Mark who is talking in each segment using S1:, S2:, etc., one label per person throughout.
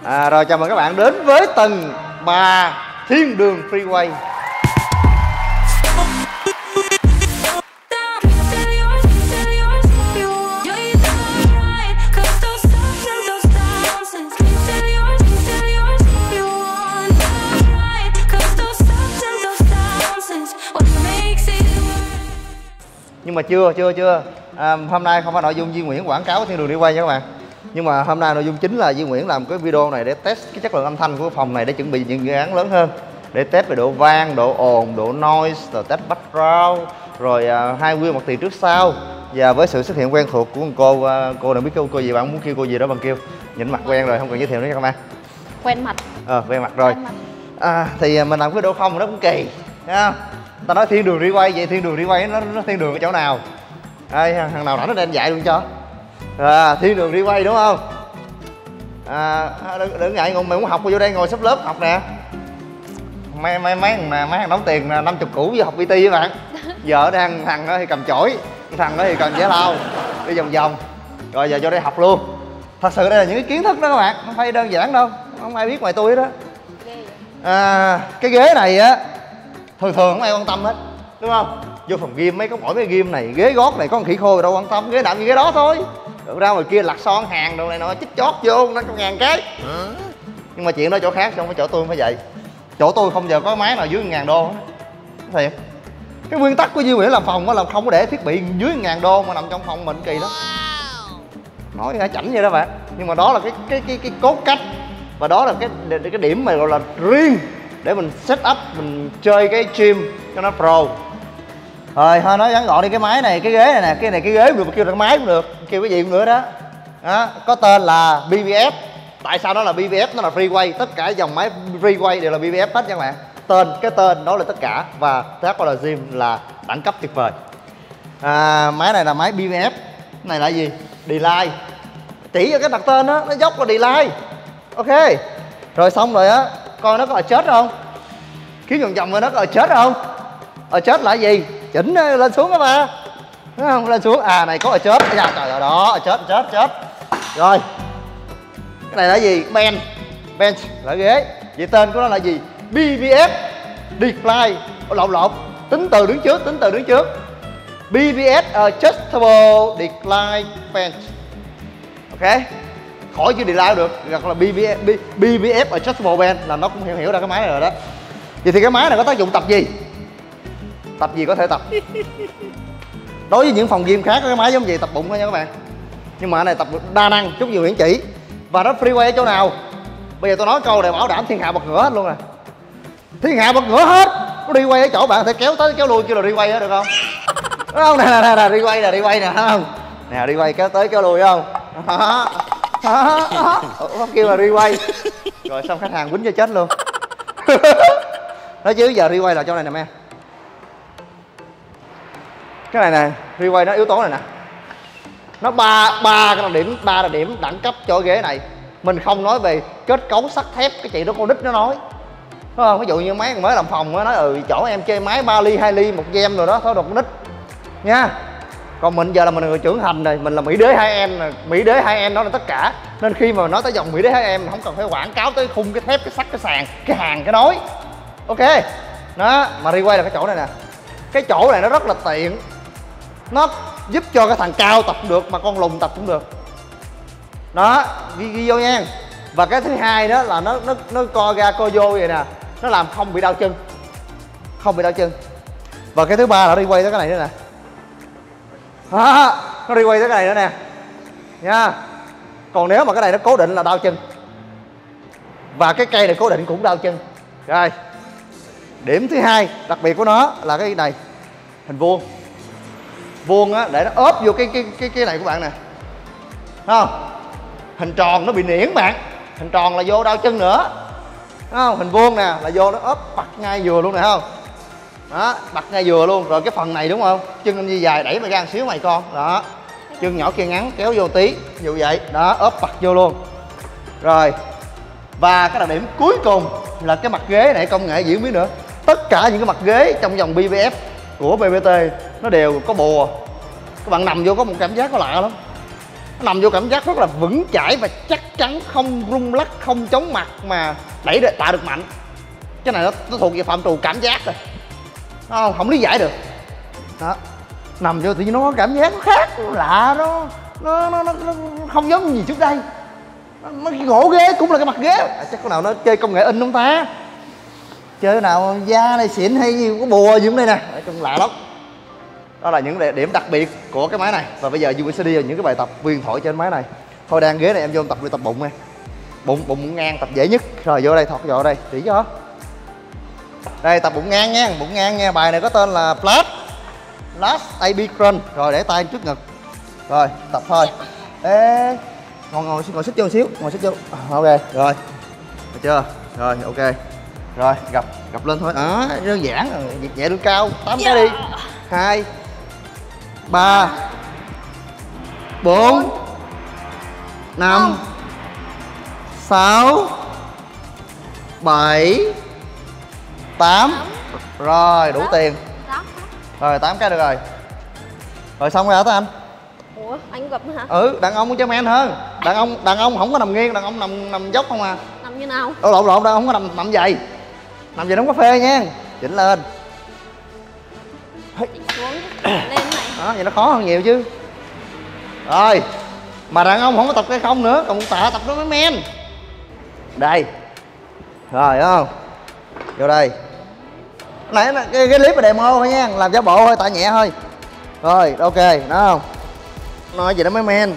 S1: Rồi chào mừng các bạn đến với tầng 3 Thiên Đường Freeway. Nhưng mà chưa hôm nay không phải nội dung Duy Nguyễn quảng cáo Thiên Đường Đi Quay nha các bạn. Nhưng mà hôm nay nội dung chính là Duy Nguyễn làm cái video này để test cái chất lượng âm thanh của phòng này để chuẩn bị những dự án lớn hơn, để test về độ vang, độ ồn, độ noise, rồi test background, rồi hai wheel mặt tiền trước sau. Và với sự xuất hiện quen thuộc của cô đừng biết cô gì, bạn muốn kêu cô gì đó bằng kêu. Nhìn mặt quen rồi không cần giới thiệu nữa nha các bạn.
S2: Quen mặt.
S1: Quen mặt rồi. Thì mình làm cái video không nó cũng kỳ, thấy không? Ta nói Thiên Đường Đi Quay, vậy Thiên Đường Đi Quay nó thiên đường ở chỗ nào? Thằng nào rảnh nó đem dạy luôn cho. Thiên Đường Đi Quay đúng không? Đừng ngại ngùng, mày muốn học vô đây ngồi sắp lớp học nè. Mấy thằng đóng tiền 50 củ vô học PT với bạn. Giờ đang thằng đó thì cầm chổi, thằng đó thì cầm giải lao, đi vòng vòng. Rồi giờ vô đây học luôn. Thật sự đây là những cái kiến thức đó các bạn, không phải đơn giản đâu, không ai biết ngoài tôi đó. Cái ghế này á thường không ai quan tâm hết, đúng không? Vô phòng gym mỗi cái gym này ghế gót này có con khỉ khô đâu quan tâm, ghế nào như ghế đó thôi. Được ra ngoài kia lặt son hàng đồ này nọ chích chót vô 500.000 cái. Nhưng mà chuyện đó chỗ khác, không phải chỗ tôi không phải vậy. Chỗ tôi không giờ có máy nào dưới 1.000 đô hết. Thiệt. Cái nguyên tắc của Duy Nguyễn làm phòng là không có để thiết bị dưới 1.000 đô mà nằm trong phòng mình, kỳ lắm. Nói ra chảnh vậy đó bạn. Nhưng mà đó là cái cốt cách. Và đó là cái điểm mà gọi là riêng để mình set up, mình chơi cái gym cho nó pro. Rồi thôi nói ngắn gọn đi, cái máy này, cái ghế này nè, cái ghế cũng được, kêu là cái máy cũng được, kêu cái gì cũng được đó. Có tên là BBF. Tại sao nó là BBF? Nó là freeway, tất cả dòng máy freeway đều là BBF hết nha các bạn. Cái tên đó là tất cả, và THOL Gym là đẳng cấp tuyệt vời. Máy này là máy BBF. Cái này là gì? Delay. Chỉ cho cái đặt tên đó, nó dốc là delay. Ok. Rồi xong rồi á, coi nó có adjust không? Kiếm vòng vòng rồi nó có adjust không? Adjust là gì? Chỉnh lên xuống đó mà. Đúng không? Lên xuống. Này có adjust. Trời ơi đó, adjust. Rồi. Cái này là gì? Bench là ghế. Vậy tên của nó là gì? BBF Decline. Lộn. Tính từ đứng trước. BBF Adjustable Decline Bench. Ok. Khỏi chứ delay được, hoặc là BBF Adjustable Bench là nó cũng hiểu ra cái máy này rồi đó. Vậy thì cái máy này có tác dụng tập gì? Tập gì có thể tập? Đối với những phòng gym khác có cái máy giống vậy tập bụng thôi nha các bạn. Nhưng mà cái này tập đa năng, chút Duy Nguyễn chỉ. Và nó freeway ở chỗ nào? Bây giờ tôi nói câu này bảo đảm thiên hạ bật ngửa hết luôn nè. Thiên hạ bật ngửa hết. Nó đi quay ở chỗ bạn thể kéo tới kéo lui kêu là đi quay hết được không? Đúng không? Nè đi quay nè, thấy không? Nè đi quay kéo tới kéo lui không? Nó kêu là requay. Rồi xong khách hàng quýnh cho chết luôn. Nói chứ giờ requay là chỗ này nè em. Cái này nè, requay nó yếu tố này nè. Nó ba đặc điểm đẳng cấp cho ghế này. Mình không nói về kết cấu sắt thép, cái chị đó con nít nó nói. Đúng không? Ví dụ như mấy mới làm phòng nó nói chỗ em chơi máy 3 ly, 2 ly, 1 gem rồi đó, thôi đồ con nít. Nha. Còn mình giờ là mình người trưởng thành rồi, mình là Mỹ Đế 2M, Mỹ Đế 2M đó là tất cả. Nên khi mà nói tới dòng Mỹ Đế 2M không cần phải quảng cáo tới khung, cái thép, cái sắt, cái sàn, cái hàng, cái nối. Ok. Đó, mà requay là cái chỗ này nè. Cái chỗ này nó rất là tiện. Nó giúp cho cái thằng cao tập cũng được mà con lùn tập cũng được. Đó, ghi vô nha. Và cái thứ hai đó là nó co ra co vô vậy nè. Nó làm không bị đau chân. Và cái thứ ba là requay tới cái này nữa nè. Nó đi quay tới cái này nữa nè nha. Còn nếu mà cái này nó cố định là đau chân, và cái cây này cố định cũng đau chân. Rồi điểm thứ hai đặc biệt của nó là cái này hình vuông á, để nó ốp vô cái này của bạn nè, thấy không? Hình tròn nó bị niễn bạn, hình tròn là vô đau chân nữa, thấy không? Hình vuông nè là vô nó ốp bật ngay vừa luôn nè, không? Đó, bật ngay vừa luôn. Rồi cái phần này đúng không, chân anh Di dài đẩy mày ra một xíu mày con, đó, chân nhỏ kia ngắn kéo vô tí, như vậy đó, ốp bật vô luôn. Rồi và cái đặc điểm cuối cùng là cái mặt ghế này công nghệ diễn biến nữa. Tất cả những cái mặt ghế trong dòng BBF của BBT nó đều có bùa. Các bạn nằm vô có một cảm giác có lạ lắm. Nó nằm vô cảm giác rất là vững chãi và chắc chắn, không rung lắc, không chóng mặt mà đẩy để tạo được mạnh. Cái này nó thuộc về phạm trù cảm giác rồi, không lý giải được. Đó, nằm vô thì nó có cảm giác nó khác, nó lạ, nó không giống gì trước đây. Nó gỗ ghế cũng là cái mặt ghế. Chắc có nào nó chơi công nghệ in không ta? Chơi nào da này xịn hay gì, có bùa gì cũng đây nè. Nói chung lạ lắm. Đó là những điểm đặc biệt của cái máy này. Và bây giờ Duy sẽ đi vào những cái bài tập huyền thoại trên máy này. Thôi đang ghế này em vô tập đi tập bụng nè. Bụng ngang tập dễ nhất. Rồi vô đây, thọt vô đây, chỉ cho. Đây tập bụng ngang nha, bụng ngang nha. Bài này có tên là Last AB Crunch. Rồi để tay trước ngực. Rồi tập thôi. Ê, ngồi xích vô một xíu, ngồi xích vô. Ok, rồi. Được chưa? Rồi, ok. Rồi, gập lên thôi. Đó, đơn giản rồi, nhẹ lưng cao, 8 cái đi. 2 3 4 5 6 7 8. Rồi, đủ tiền. Rồi, 8 cái được rồi. Rồi xong rồi hả anh?
S2: Ủa, anh gập nữa hả?
S1: Ừ, đàn ông cho men hơn. Đàn ông không có nằm nghiêng, đàn ông nằm dốc không à.
S2: Nằm như nào?
S1: Lộn, đàn ông không có nằm dày. Nằm dày đóng cà phê nha. Chỉnh lên.
S2: Chỉnh xuống, lên này.
S1: Đó, vậy nó khó hơn nhiều chứ. Rồi, mà đàn ông không có tập cái không nữa, còn tạ tập nó mới men. Đây. Rồi, đúng không? Vô đây. Nãy cái clip là demo thôi nha, làm giả bộ thôi, tạ nhẹ thôi. Rồi, ok, đó không? Nói gì đó mới men.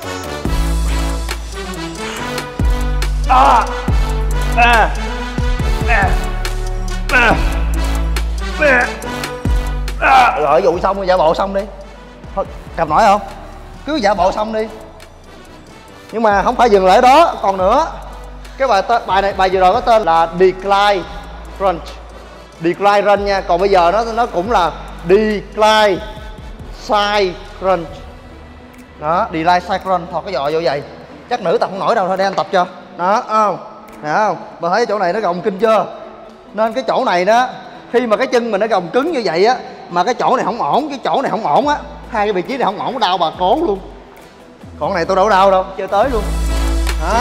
S1: Rồi dụ xong rồi giả bộ xong đi. Thôi, cầm nổi không? Cứ giả bộ xong đi. Nhưng mà không phải dừng lại đó, còn nữa. Cái bài vừa rồi có tên là Decline Crunch. Decline Run nha, còn bây giờ nó cũng là Decline Side Crunch. Đó, Decline Side Crunch, thọt cái giò vô vậy. Chắc nữ tập không nổi đâu, thôi để anh tập cho. Đó, không? Nè không? Bà thấy chỗ này nó gồng kinh chưa? Nên cái chỗ này đó, khi mà cái chân mình nó gồng cứng như vậy á, mà cái chỗ này không ổn, cái chỗ này không ổn á, hai cái vị trí này không ổn, đau bà cốn luôn. Còn này tôi đâu đau đâu, chơi tới luôn. Đó.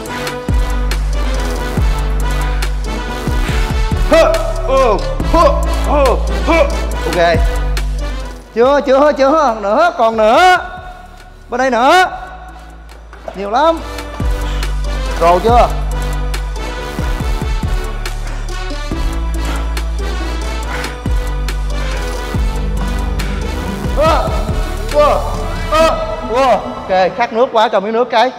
S1: Ok. Chưa, nữa, còn nữa. Bên đây nữa. Nhiều lắm. Rồi chưa? Ok, khát nước quá, cho miếng nước cái.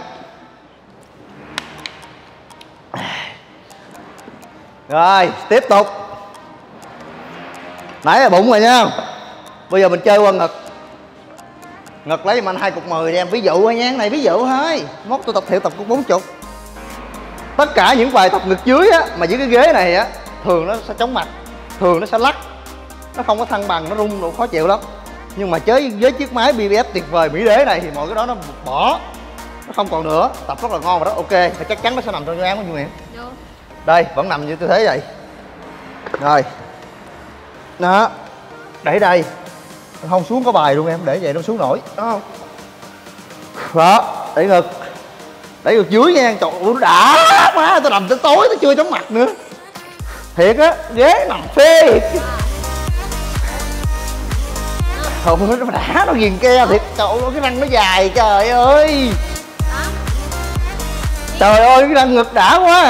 S1: Rồi, tiếp tục. Nãy là bụng rồi nha. Bây giờ mình chơi qua ngực. Ngực lấy giùm anh 2 cục 10 đi em, ví dụ thôi nha, này ví dụ thôi. Mốt tôi tập thiệu tập cục 40. Tất cả những bài tập ngực dưới á, mà dưới cái ghế này á, thường nó sẽ chóng mặt, thường nó sẽ lắc, nó không có thăng bằng, nó rung, nó khó chịu lắm. Nhưng mà với chiếc máy BBF tuyệt vời Mỹ Đế này thì mọi cái đó nó bỏ, nó không còn nữa, tập rất là ngon và rất ok, và chắc chắn nó sẽ nằm trong dự án của Duy Nguyễn. Đây, vẫn nằm như tư thế vậy. Rồi. Đó. Để đây. Không xuống có bài luôn em, để vậy nó xuống nổi, đúng không? Đó, để ngực dưới nha, trời ơi nó đã má, tôi nằm tới tối tôi chưa chóng mặt nữa. Thiệt á, ghế nằm phê. Thôi nó đã, nó ghiền ke thiệt, trời ơi cái răng nó dài, trời ơi. Trời ơi cái răng ngực đã quá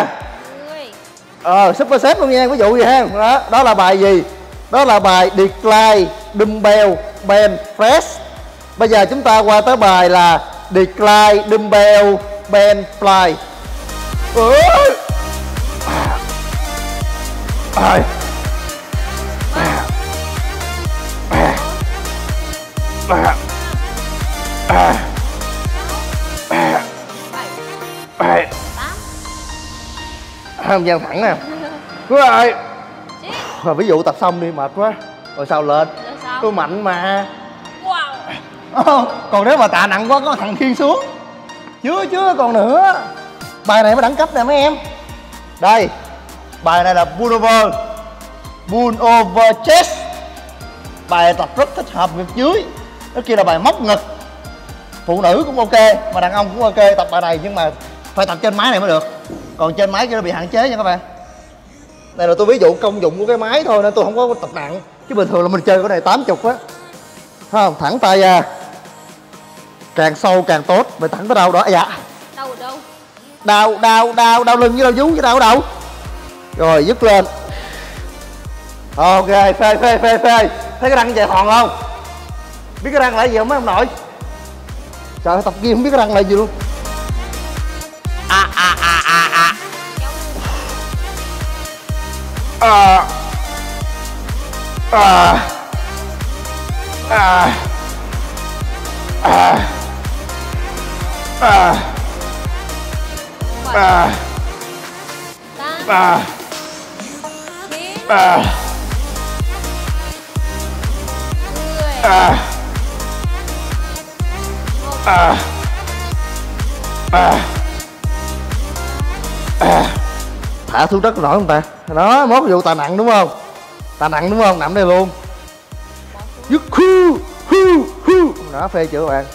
S1: à. Super set luôn nha, ví dụ gì ha. Đó là bài gì? Đó là bài Decline Dumbbell Bench Press. Bây giờ chúng ta qua tới bài là Decline Dumbbell Bench Fly. Không gian thẳng nè. Cứ rồi. Rồi ví dụ tập xong đi mệt quá. Rồi sao lên? Tôi mạnh mà. Còn nếu mà tạ nặng quá có thằng khiêng xuống. Chưa còn nữa. Bài này mới đẳng cấp nè mấy em. Đây. Bài này là Pull over chest. Bài tập rất thích hợp ngực dưới. Đó kia là bài móc ngực. Phụ nữ cũng ok mà đàn ông cũng ok tập bài này, nhưng mà phải tập trên máy này mới được, còn trên máy kia nó bị hạn chế nha các bạn. Này là tôi ví dụ công dụng của cái máy thôi nên tôi không có tập nặng, chứ bình thường là mình chơi cái này 80 á, thấy không? Thẳng tay ra, càng sâu càng tốt. Mày thẳng tới đâu đó? Dạ
S2: Đâu ở đâu?
S1: đau lưng với đau vú với đau ở đâu. Rồi dứt lên. Ok, phê. Thấy cái răng chạy thòn không? Biết cái răng là gì không mấy ông nội? Trời ơi, tập gym không biết cái răng là gì luôn. Thả xuống đất nổi không ta? Đó, mốt vụ tạ nặng đúng không? Tạ nặng đúng không? Nằm đây luôn. Dứt hu. Đó, phê chưa các bạn?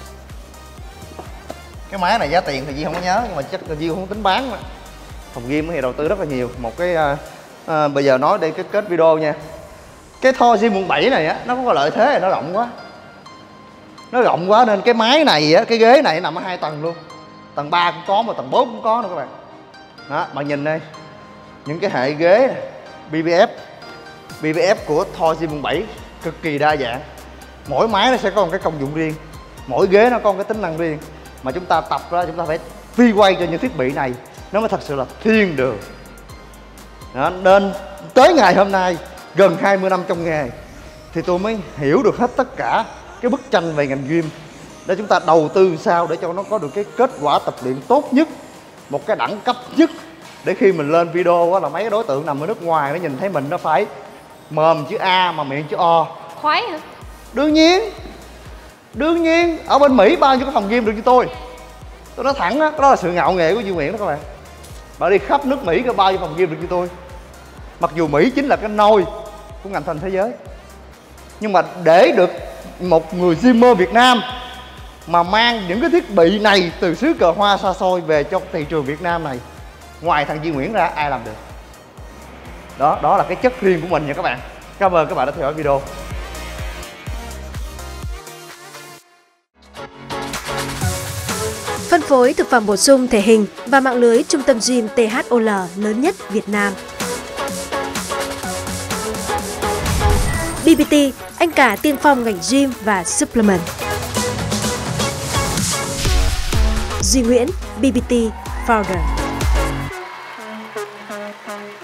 S1: Cái máy này giá tiền thì Duy không có nhớ, nhưng mà chắc là Duy không tính bán mà. Phòng gym thì đầu tư rất là nhiều. Một cái bây giờ nói đây cái kết video nha. Cái Thor Gym quận 7 này á, nó có lợi thế là nó rộng quá. Nó rộng quá nên cái máy này á, cái ghế này nằm ở 2 tầng luôn. Tầng 3 cũng có mà tầng 4 cũng có nữa các bạn. Đó, bạn nhìn đây. Những cái hệ ghế này, BBF của Thor Gym quận 7 cực kỳ đa dạng. Mỗi máy nó sẽ có một cái công dụng riêng, mỗi ghế nó có một cái tính năng riêng. Mà chúng ta tập ra chúng ta phải phi quay cho những thiết bị này nó mới thật sự là thiên đường. Đó, nên tới ngày hôm nay gần 20 năm trong nghề thì tôi mới hiểu được hết tất cả cái bức tranh về ngành gym, để chúng ta đầu tư sao để cho nó có được cái kết quả tập luyện tốt nhất, một cái đẳng cấp nhất, để khi mình lên video là mấy cái đối tượng nằm ở nước ngoài nó nhìn thấy mình nó phải mồm chữ A mà miệng chữ O.
S2: Khoái hả?
S1: Đương nhiên ở bên Mỹ bao nhiêu cái phòng gym được như tôi nói thẳng đó, đó là sự ngạo nghễ của Duy Nguyễn đó các bạn. Bạn đi khắp nước Mỹ có bao nhiêu phòng gym được như tôi, mặc dù Mỹ chính là cái nôi của ngành thanh thế giới. Nhưng mà để được một người gymmer Việt Nam mà mang những cái thiết bị này từ xứ cờ hoa xa xôi về cho thị trường Việt Nam này, ngoài thằng Duy Nguyễn ra ai làm được. Đó là cái chất riêng của mình nha các bạn. Cảm ơn các bạn đã theo dõi video.
S3: Phân phối thực phẩm bổ sung thể hình và mạng lưới trung tâm gym THOL lớn nhất Việt Nam. BBT, anh cả tiên phong ngành gym và supplement. Duy Nguyễn, BBT Founder.